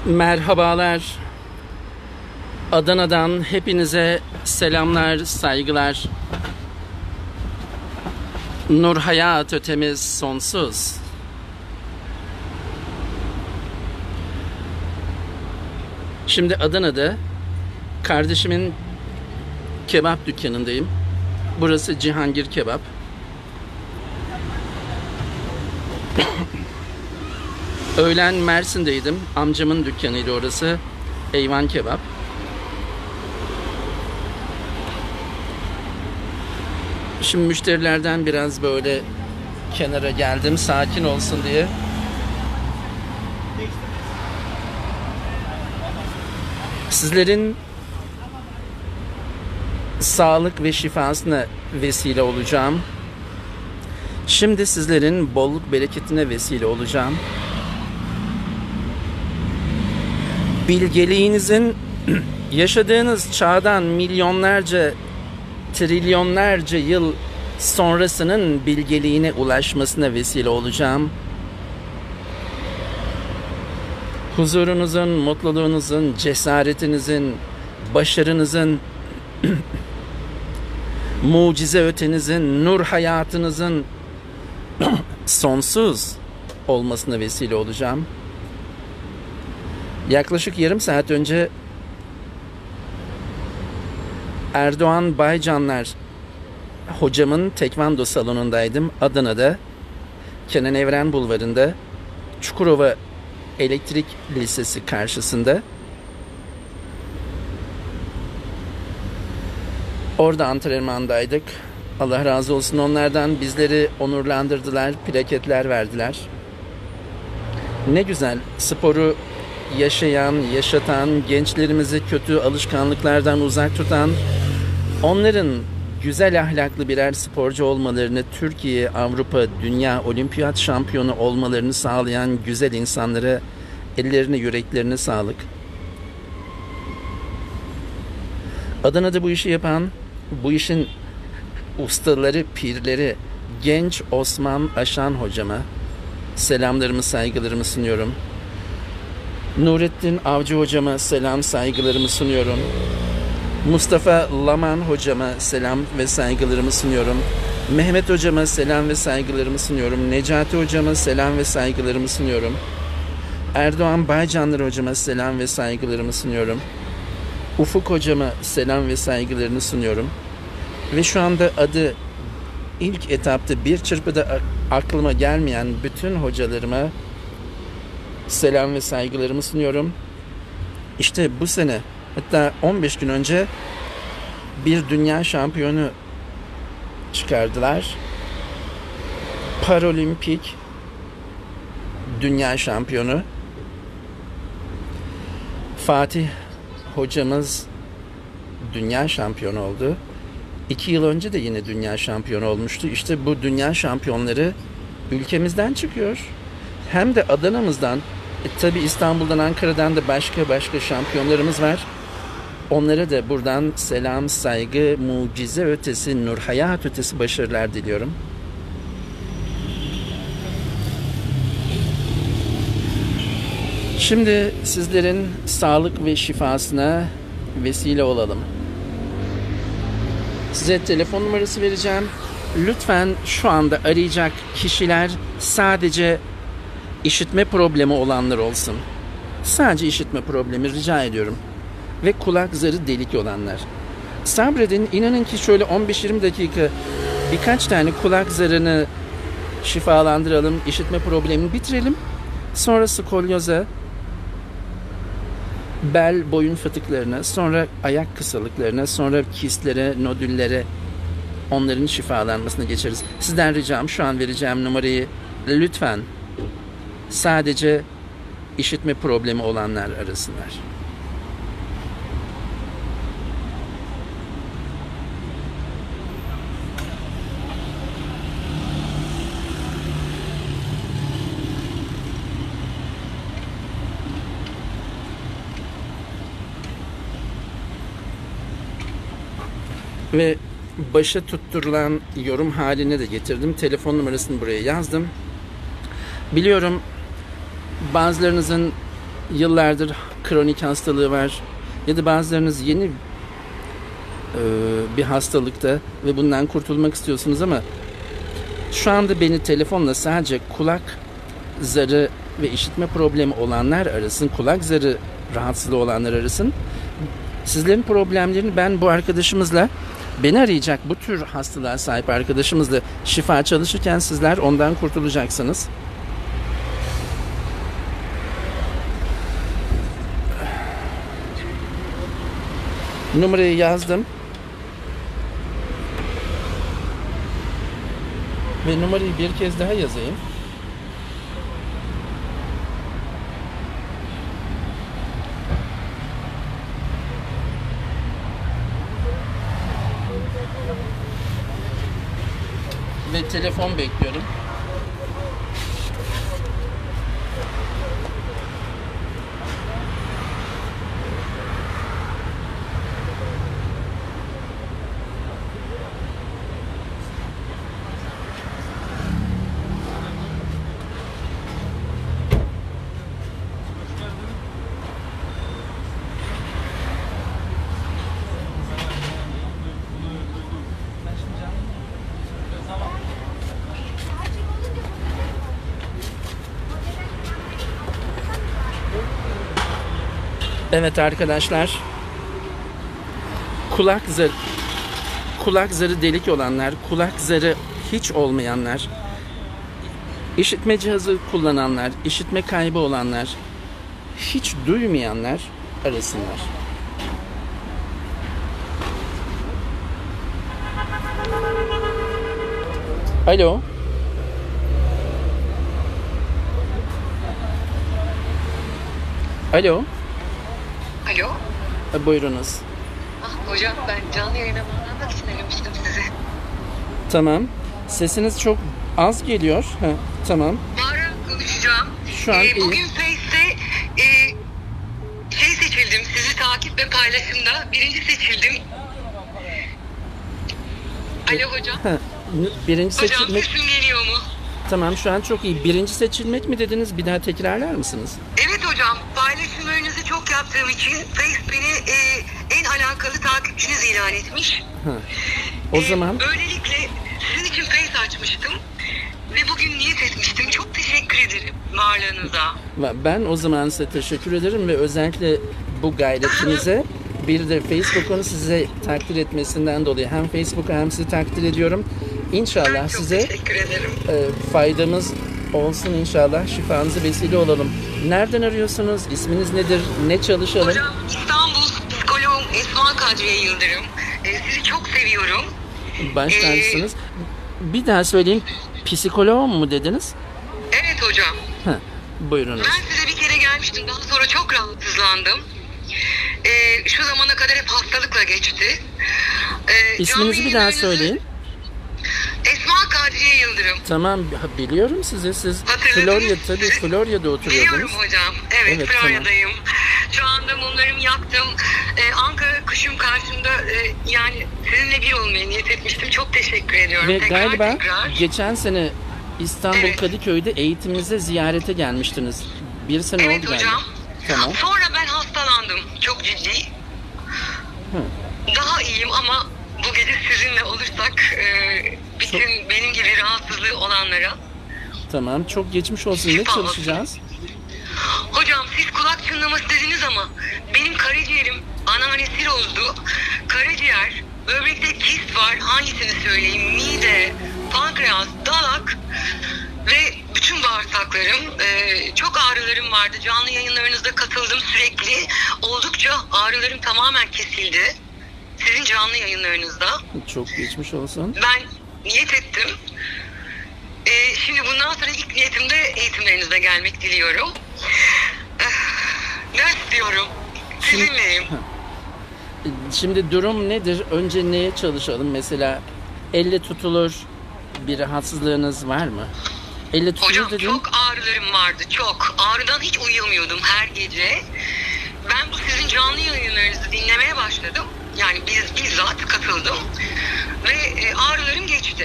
Merhabalar. Adana'dan hepinize selamlar, saygılar. Nur hayat ötemiz sonsuz. Şimdi Adana'da kardeşimin kebap dükkanındayım. Burası Cihangir Kebap. Öğlen Mersin'deydim. Amcamın dükkanıydı orası. Eyvan Kebap. Şimdi müşterilerden biraz böyle kenara geldim, sakin olsun diye. Sizlerin sağlık ve şifasına vesile olacağım. Şimdi sizlerin bolluk bereketine vesile olacağım. Bilgeliğinizin yaşadığınız çağdan milyonlarca, trilyonlarca yıl sonrasının bilgeliğine ulaşmasına vesile olacağım. Huzurunuzun, mutluluğunuzun, cesaretinizin, başarınızın, mucize ötenizin, nur hayatınızın sonsuz olmasına vesile olacağım. Yaklaşık yarım saat önce Erdoğan Baycanlar hocamın tekvando salonundaydım. Adana'da, Kenan Evren Bulvarı'nda, Çukurova Elektrik Lisesi karşısında. Orada antrenmandaydık. Allah razı olsun onlardan, bizleri onurlandırdılar, plaketler verdiler. Ne güzel, sporu yaşayan, yaşatan, gençlerimizi kötü alışkanlıklardan uzak tutan, onların güzel ahlaklı birer sporcu olmalarını, Türkiye, Avrupa, Dünya, Olimpiyat şampiyonu olmalarını sağlayan güzel insanlara ellerine, yüreklerine sağlık. Adana'da bu işi yapan, bu işin ustaları, pirleri, genç Osman Aşan hocama selamlarımı, saygılarımı sunuyorum. Nurettin Avcı hocama selam, saygılarımı sunuyorum. Mustafa Laman hocama selam ve saygılarımı sunuyorum. Mehmet hocama selam ve saygılarımı sunuyorum. Necati hocama selam ve saygılarımı sunuyorum. Erdoğan Baycanlar hocama selam ve saygılarımı sunuyorum. Ufuk hocama selam ve saygılarını sunuyorum. Ve şu anda adı ilk etapta bir çırpıda aklıma gelmeyen bütün hocalarıma selam ve saygılarımı sunuyorum. İşte bu sene, hatta 15 gün önce bir dünya şampiyonu çıkardılar. Paralimpik dünya şampiyonu Fatih hocamız dünya şampiyonu oldu. 2 yıl önce de yine dünya şampiyonu olmuştu. İşte bu dünya şampiyonları ülkemizden çıkıyor. Hem de Adana'mızdan. Tabi İstanbul'dan, Ankara'dan da başka şampiyonlarımız var. Onlara da buradan selam, saygı, mucize ötesi, nur hayat ötesi başarılar diliyorum. Şimdi sizlerin sağlık ve şifasına vesile olalım. Size telefon numarası vereceğim. Lütfen şu anda arayacak kişiler sadece işitme problemi olanlar olsun. Sadece işitme problemi rica ediyorum. Ve kulak zarı delik olanlar. Sabredin, inanın ki şöyle 15-20 dakika birkaç tane kulak zarını şifalandıralım, işitme problemini bitirelim. Sonra skolyoza, bel, boyun fıtıklarına, sonra ayak kısalıklarına, sonra kistlere, nodüllere, onların şifalanmasına geçeriz. Sizden ricam şu an vereceğim numarayı lütfen sadece işitme problemi olanlar arasınlar. Ve başa tutturulan yorum haline de getirdim. Telefon numarasını buraya yazdım. Biliyorum bazılarınızın yıllardır kronik hastalığı var ya da bazılarınız yeni bir hastalıkta ve bundan kurtulmak istiyorsunuz ama şu anda beni telefonla sadece kulak zarı ve işitme problemi olanlar arasın, kulak zarı rahatsızlığı olanlar arasın. Sizlerin problemlerini ben bu arkadaşımızla, beni arayacak bu tür hastalığa sahip arkadaşımızla şifa çalışırken sizler ondan kurtulacaksınız. Numarayı yazdım. Ve numarayı bir kez daha yazayım. Ve telefon bekliyorum. Evet arkadaşlar, kulak zarı delik olanlar, kulak zarı hiç olmayanlar, işitme cihazı kullananlar, işitme kaybı olanlar, hiç duymayanlar arasınlar. Alo. Alo. Alo. Buyurunuz. Hocam ben canlı yayına bağlanmak için aramıştım sizi. Tamam. Sesiniz çok az geliyor. Tamam. Bağırarak konuşacağım. Şu an iyi. Bugün Face'te seçildim. Sizi takip ve paylaşımda birinci seçildim. Alo hocam. Birinci Hocam seçilmek. sesim geliyor mu? Tamam, şu an çok iyi. Birinci seçilmek mi dediniz? Bir daha tekrarlar mısınız? Evet hocam. Paylaşımlarınızı çok yaptığım için Face beni en alakalı takipçiniz ilan etmiş. O zaman Böylelikle sizin için Face açmıştım. Ve bugün niyet etmiştim. Çok teşekkür ederim varlığınıza. ben o zaman size teşekkür ederim ve özellikle bu gayretinize, bir de Facebook'un size takdir etmesinden dolayı hem Facebook'u hem sizi takdir ediyorum. İnşallah Ben çok size teşekkür ederim. faydamız olsun inşallah. Şifanızı vesile olalım. Nereden arıyorsunuz? İsminiz nedir? Ne çalışalım? Hocam İstanbul psikoloğum Esma Kadriye Yıldırım. Sizi çok seviyorum. Baş tacısınız. Bir daha söyleyin. Psikoloğum mu dediniz? Evet hocam. Buyurunuz. Ben size bir kere gelmiştim. Daha sonra çok rahatsızlandım. Şu zamana kadar hep hastalıkla geçti. İsminizi bir daha söyleyin. Esma Kadriye Yıldırım. Tamam, biliyorum sizi. Siz Florya'da oturuyordunuz. Biliyorum hocam. Evet, Florya'dayım. Şu anda mumlarımı yaktım. Ankara kışım karşımda yani sizinle bir olmaya niyet etmiştim. Çok teşekkür ediyorum. Ve tekrar. geçen sene İstanbul Kadıköy'de eğitimimize ziyarete gelmiştiniz. Bir sene Evet oldu galiba. hocam. Tamam. Sonra ben hastalandım. Çok ciddi. Daha iyiyim ama bu gece sizinle olursak bütün benim gibi rahatsızlığı olanlara. Tamam. Çok geçmiş olsun. Ne çalışacağız? Hocam siz kulak çınlaması dediniz ama benim karaciğerim anneanne sirozdu. Karaciğer, böbrekte kist var. Hangisini söyleyeyim? Mide, pankreas, dalak ve bütün bağırsaklarım. Çok ağrılarım vardı. Canlı yayınlarınızda katıldım sürekli. Oldukça ağrılarım tamamen kesildi. Sizin canlı yayınlarınızda. Çok geçmiş olsun. Ben niyet ettim. Şimdi bundan sonra ilk niyetimde eğitimlerinize gelmek diliyorum. Ne istiyorum? Sizinleyim. Şimdi durum nedir? Önce neye çalışalım? Mesela elle tutulur bir rahatsızlığınız var mı? Elle tutulur Hocam dediğim... çok ağrılarım vardı. Çok. Ağrıdan hiç uyuyamıyordum her gece. Ben bu sizin canlı yayınlarınızı dinlemeye başladım. Yani bizzat katıldım. Ve ağrılarım geçti.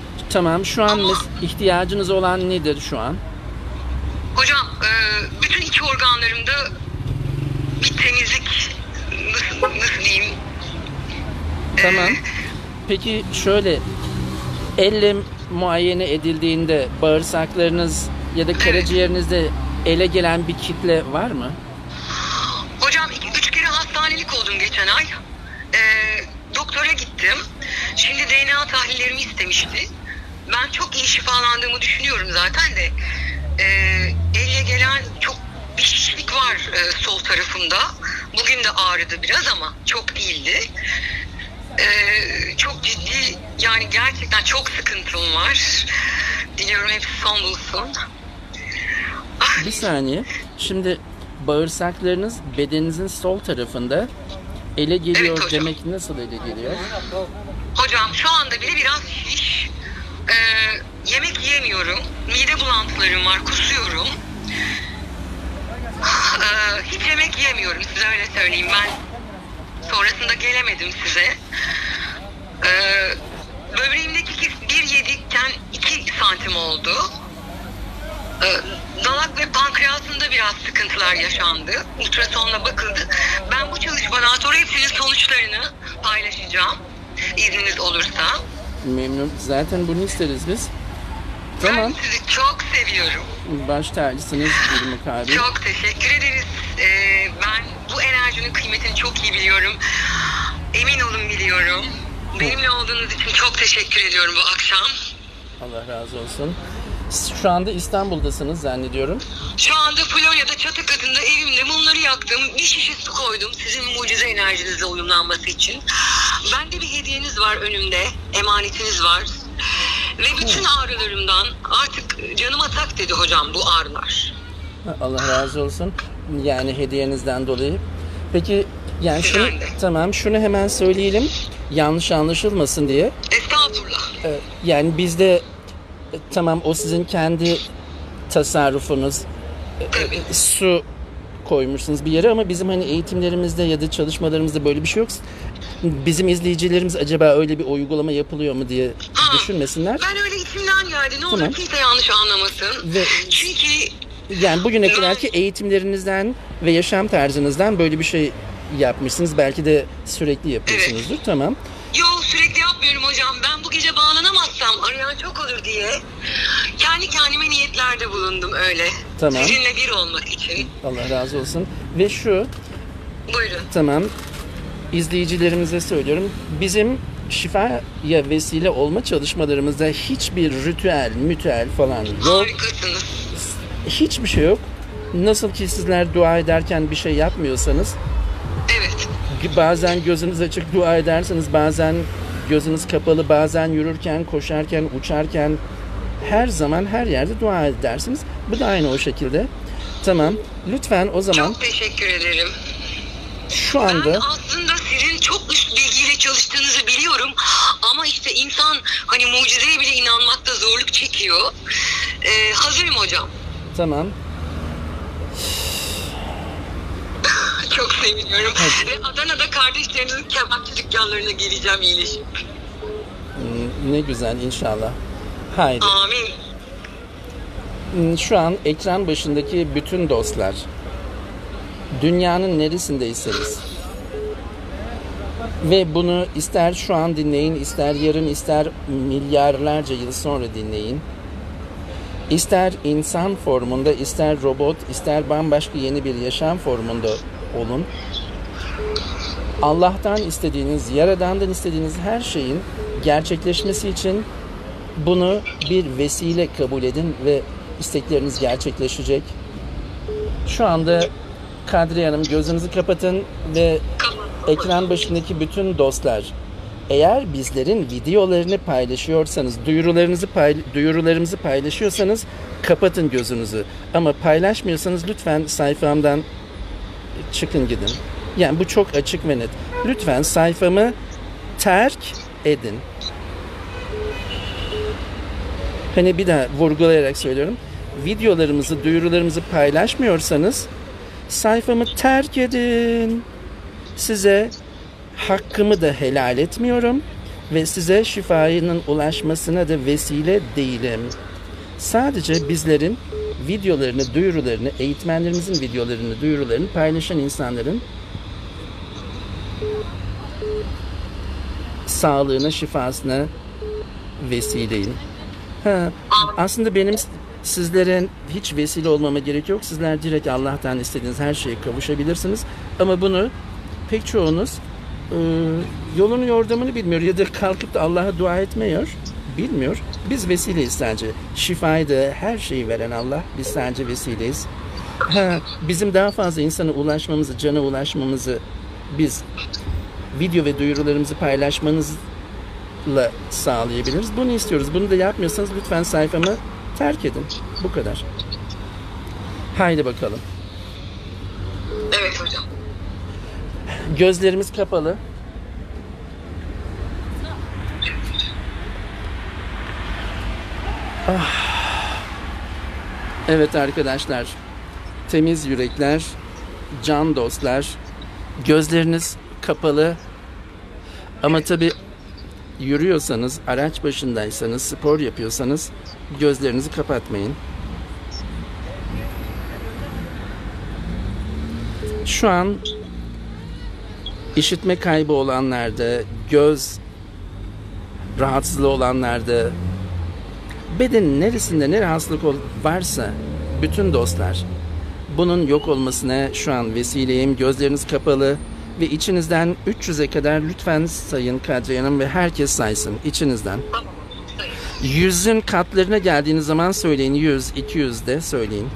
Tamam. Şu an ihtiyacınız olan nedir şu an? Hocam bütün iç iç organlarımda bir temizlik, nasıl diyeyim? Tamam. Peki şöyle, elle muayene edildiğinde bağırsaklarınız ya da karaciğerinizde ele gelen bir kitle var mı? Hocam 3 kere hastanelik oldum geçen ay. Doktora gittim. Şimdi DNA tahlillerimi istemişti. Ben çok iyi şifalandığımı düşünüyorum zaten de. Elle gelen çok bir şişlik var sol tarafımda. Bugün de ağrıdı biraz ama çok değildi. Çok ciddi, yani gerçekten çok sıkıntım var. Diliyorum hepsi son bulsun. Bir saniye. Şimdi bağırsaklarınız bedeninizin sol tarafında ele geliyor, Evet hocam. demek nasıl ele geliyor? Hocam şu anda bile biraz şiş. Yemek yiyemiyorum. Mide bulantılarım var, kusuyorum. Hiç yemek yiyemiyorum, size öyle söyleyeyim. Ben sonrasında gelemedim size. Böbreğimdeki kis 1,7 iken 2 santim oldu. Dalak ve pankreasında biraz sıkıntılar yaşandı. Ultrasonla bakıldı. Ben bu çalışmadan sonra hepsinin sonuçlarını paylaşacağım. İzniniz olursa. Memnun. Zaten bunu isteriz biz. Tamam. Ben sizi çok seviyorum. Baş tacısınız bir mukabil. Çok teşekkür ederiz. Ben bu enerjinin kıymetini çok iyi biliyorum. Emin olun biliyorum. Benimle olduğunuz için çok teşekkür ediyorum bu akşam. Allah razı olsun. Şu anda İstanbul'dasınız zannediyorum. Şu anda Florya'da çatı katında evimde mumları yaktım. Bir şişe su koydum sizin mucize enerjinizle uyumlanması için. Bende bir hediyeniz var önümde. Emanetiniz var. Ve bütün ağrılarımdan artık canıma tak dedi hocam bu ağrılar. Allah razı olsun. Yani hediyenizden dolayı. Peki yani Sizden de. tamam, şunu hemen söyleyelim. Yanlış anlaşılmasın diye. Estağfurullah. Yani bizde tamam, o sizin kendi tasarrufunuz. Su koymuşsunuz bir yere ama bizim hani eğitimlerimizde ya da çalışmalarımızda böyle bir şey yok. Bizim izleyicilerimiz acaba öyle bir uygulama yapılıyor mu diye düşünmesinler. Ben öyle içimden geldi. Ne olur Tamam. kimse yanlış anlamasın. Ve Çünkü yani bugüne kadarki eğitimlerinizden ve yaşam tarzınızdan böyle bir şey yapmışsınız. Belki de sürekli yapıyorsunuzdur. Tamam. sürekli yapmıyorum hocam. Ben bu gece bağlanamazsam arayan çok olur diye kendi kendime niyetlerde bulundum öyle. Tamam. Sizinle bir olmak için. Allah razı olsun. Ve şu, Buyurun. tamam, izleyicilerimize söylüyorum. Bizim şifaya vesile olma çalışmalarımızda hiçbir ritüel falan yok. Harikasınız. Hiçbir şey yok. Nasıl ki sizler dua ederken bir şey yapmıyorsanız, Evet. bazen gözünüz açık dua edersiniz, bazen gözünüz kapalı, bazen yürürken, koşarken, uçarken, her zaman her yerde dua edersiniz. Bu da aynı o şekilde. Tamam. Lütfen o zaman Çok teşekkür ederim. şu Ben anda aslında sizin çok üst bilgiyle çalıştığınızı biliyorum. Ama işte insan hani mucizeye bile inanmakta zorluk çekiyor. Hazırım hocam. tamam. Çok seviniyorum. Ve Adana'da kardeşlerinizin kebapçı dükkanlarına geleceğim iyileşip. Ne güzel, inşallah. Haydi. Amin. Şu an ekran başındaki bütün dostlar, dünyanın neresindeyseniz ve bunu ister şu an dinleyin, ister yarın, ister milyarlarca yıl sonra dinleyin, ister insan formunda, ister robot, ister bambaşka yeni bir yaşam formunda olun. Allah'tan istediğiniz, Yaradan'dan istediğiniz her şeyin gerçekleşmesi için bunu bir vesile kabul edin ve istekleriniz gerçekleşecek. Şu anda Kadriye Hanım, gözünüzü kapatın ve ekran başındaki bütün dostlar, eğer bizlerin videolarını paylaşıyorsanız, duyurularımızı paylaşıyorsanız kapatın gözünüzü. Ama paylaşmıyorsanız lütfen sayfamdan çıkın gidin. Yani bu çok açık ve net. Lütfen sayfamı terk edin. Hani bir daha vurgulayarak söylüyorum. Videolarımızı, duyurularımızı paylaşmıyorsanız sayfamı terk edin. Size hakkımı da helal etmiyorum ve size şifanın ulaşmasına da vesile değilim. Sadece bizlerin videolarını, duyurularını, eğitmenlerimizin videolarını, duyurularını paylaşan insanların sağlığına, şifasına vesileyim. Aslında benim sizlere hiç vesile olmama gerek yok. Sizler direkt Allah'tan istediğiniz her şeye kavuşabilirsiniz. Ama bunu pek çoğunuz yolunu yordamını bilmiyor ya da kalkıp da Allah'a dua etmiyor, bilmiyor. Biz vesileyiz sadece. Şifayı da her şeyi veren Allah. Biz sadece vesileyiz. Bizim daha fazla insana ulaşmamızı, cana ulaşmamızı biz video ve duyurularımızı paylaşmanızla sağlayabiliriz. Bunu istiyoruz. Bunu da yapmıyorsanız lütfen sayfamı terk edin. Bu kadar. Haydi bakalım. Evet hocam. Gözlerimiz kapalı. Evet arkadaşlar. Temiz yürekler, can dostlar. Gözleriniz kapalı. Ama tabii yürüyorsanız, araç başındaysanız, spor yapıyorsanız gözlerinizi kapatmayın. Şu an işitme kaybı olanlarda, göz rahatsızlığı olanlarda, bedenin neresinde ne rahatsızlık varsa bütün dostlar bunun yok olmasına şu an vesileyim. Gözleriniz kapalı ve içinizden 300'e kadar lütfen sayın Kadriye Hanım ve herkes saysın içinizden. 100'ün katlarına geldiğiniz zaman söyleyin. 100, 200 de söyleyin.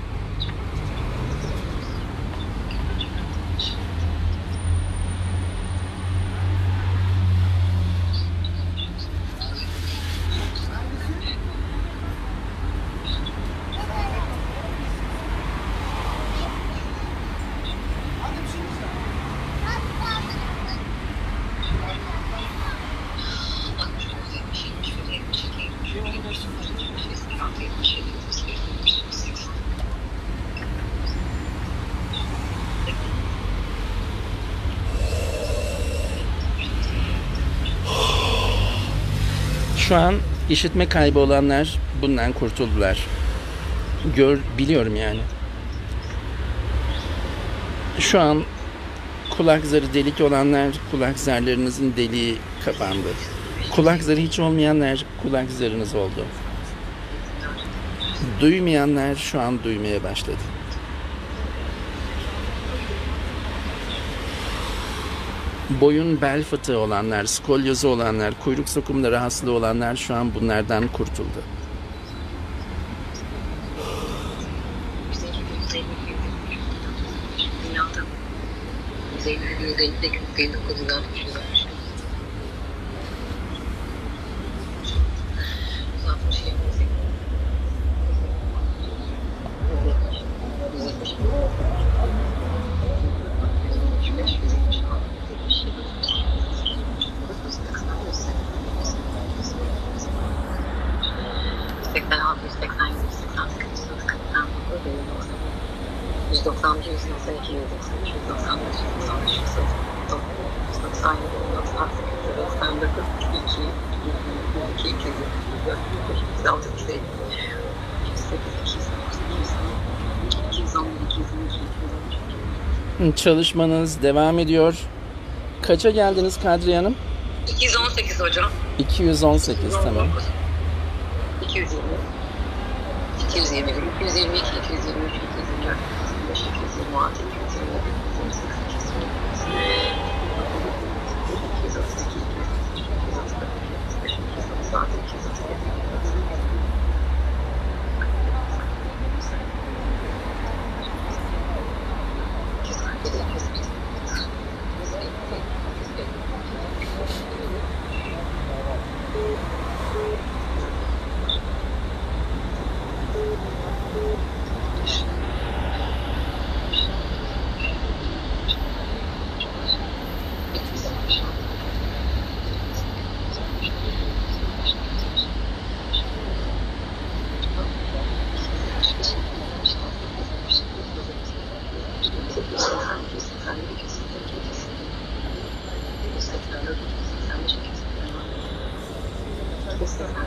Şu an işitme kaybı olanlar bundan kurtuldular. Biliyorum yani. Şu an kulak zarı delik olanlar, kulak zarlarınızın deliği kapandı. Kulak zarı hiç olmayanlar, kulak zarınız oldu. Duymayanlar şu an duymaya başladı. Boyun bel fıtığı olanlar, skolyozu olanlar, kuyruk sokumunda rahatsızlığı olanlar şu an bunlardan kurtuldu. Çalışmanız devam ediyor. Kaça geldiniz Kadriye Hanım? 218 hocam. 218 tamam. 220, 221, 222, 223, 224, 225, 226, 227, 228,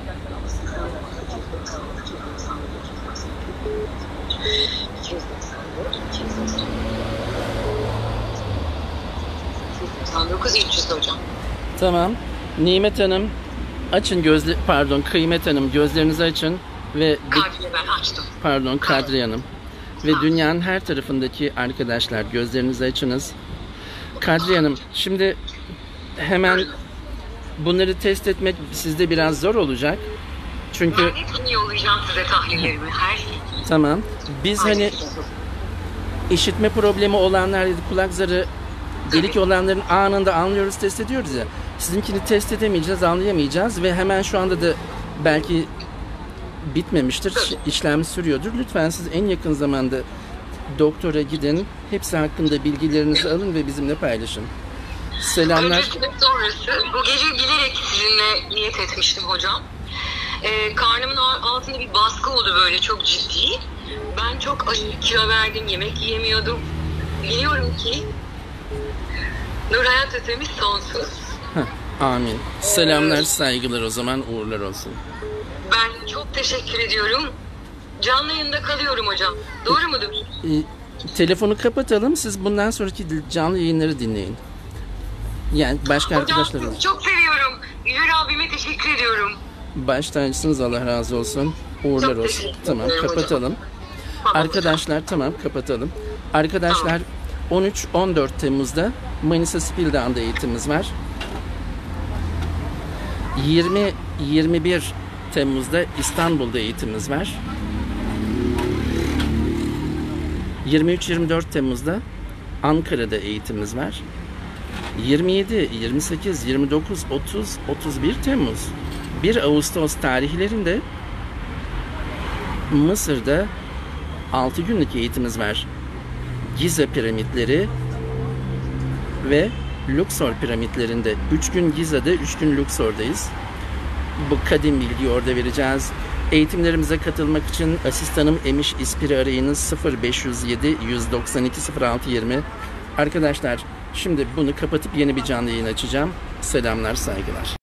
Hocam. Tamam. Nimet Hanım açın Kıymet Hanım gözlerinizi açın ve Kadriye ben açtım. Kadriye Hanım ve dünyanın her tarafındaki arkadaşlar gözlerinizi açınız. Kadriye Hanım şimdi hemen bunları test etmek sizde biraz zor olacak. Çünkü Ben hepsini yollayacağım size tahlillerimi. Her şeyi. tamam. Biz hani işitme problemi olanlar ya da kulak zarı delik olanların anında anlıyoruz, test ediyoruz ya. Sizinkini test edemeyeceğiz, anlayamayacağız ve hemen şu anda da belki bitmemiştir, işlem sürüyordur. Lütfen siz en yakın zamanda doktora gidin, hepsi hakkında bilgilerinizi alın ve bizimle paylaşın. Selamlar. Öncesi ve sonrası. Bu gece bilerek sizinle niyet etmiştim hocam. Karnımın altında bir baskı oldu böyle çok ciddi. Ben çok aşırı kilo verdim, yemek yiyemiyordum. Biliyorum ki Nur Hayat ötemiz sonsuz. Amin. Selamlar, saygılar o zaman, uğurlar olsun. Ben çok teşekkür ediyorum. Canlı yayında kalıyorum hocam. Doğru mudur? Telefonu kapatalım, siz bundan sonraki canlı yayınları dinleyin. Yani başka arkadaşlarım. Hocam çok seviyorum. Güler abime teşekkür ediyorum. Baş tacısınız, Allah razı olsun. Uğurlar Çok olsun. teşekkür Tamam, ederim kapatalım. Tamam, Arkadaşlar tamam, kapatalım. Arkadaşlar 13-14 Temmuz'da Manisa Spildan'da eğitimimiz var. 20-21 Temmuz'da İstanbul'da eğitimimiz var. 23-24 Temmuz'da Ankara'da eğitimimiz var. 27, 28, 29, 30, 31 Temmuz, 1 Ağustos tarihlerinde Mısır'da 6 günlük eğitimimiz var. Gize piramitleri ve Luxor piramitlerinde 3 gün Gize'de, 3 gün Luxor'dayız. Bu kadim bilgiyi orada vereceğiz. Eğitimlerimize katılmak için asistanım Emiş İspir'i arayınız 0507 192 06 20. Arkadaşlar şimdi bunu kapatıp yeni bir canlı yayın açacağım. Selamlar, saygılar.